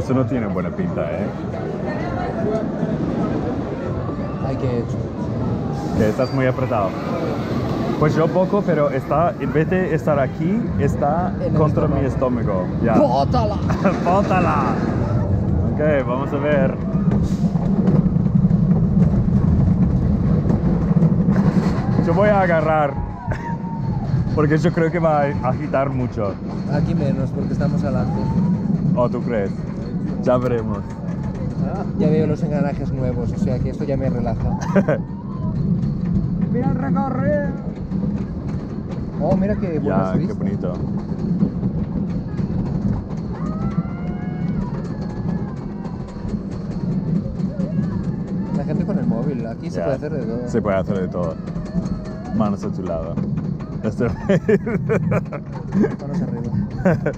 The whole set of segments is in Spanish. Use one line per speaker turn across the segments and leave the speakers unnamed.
Eso no tiene buena pinta, ¿eh?
Ay, qué he hecho.
Que estás muy apretado. Pues yo poco, pero está, en vez de estar aquí, está
En el
contra mi
estómago.
estómago. Ya.
¡Bótala!
¡Bótala! Ok, vamos a ver. Yo voy a agarrar, porque yo creo que va a agitar mucho.
Aquí menos, porque estamos adelante.
¿O tú crees? Ya veremos.
Ya veo los engranajes nuevos, o sea que esto ya me relaja. ¡Mira el recorrido! Oh, mira qué buenas
Ya, qué
vistas.
bonito.
La gente con el móvil, aquí se
Ya,
puede hacer de todo.
Se puede hacer de todo. Manos a tu lado.
Manos arriba.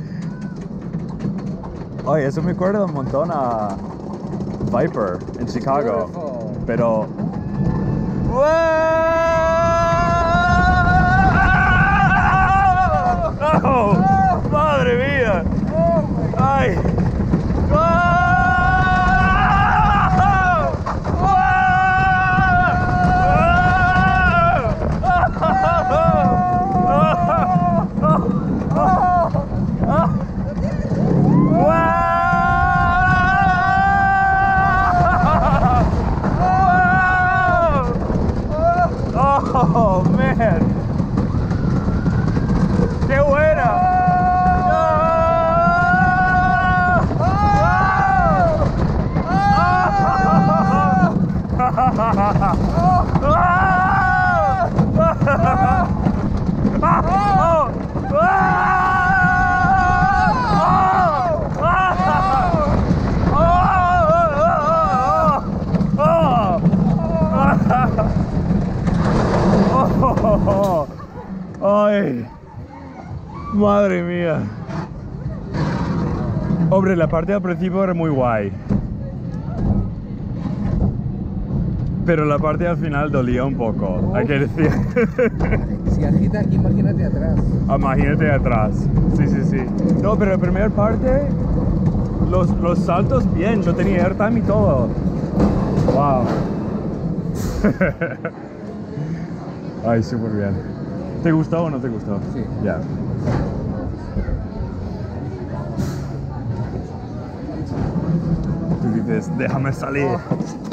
Oye, eso me acuerda un montón a Viper en Chicago.
Beautiful.
Pero... ¡Oh! ¡Madre mía! ¡Ay! Oh, man. ¡Qué buena! ¡Ay! ¡Madre mía! Hombre, la parte al principio era muy guay. Pero la parte al final dolía un poco, hay que decir.
Si agita aquí, imagínate atrás.
Imagínate atrás. Sí, sí, sí. No, pero la primera parte, los saltos bien, yo tenía airtime y todo. Wow. Ay, súper bien. ¿Te gustó o no te gustó?
Sí.
Ya. Tú dices, déjame salir.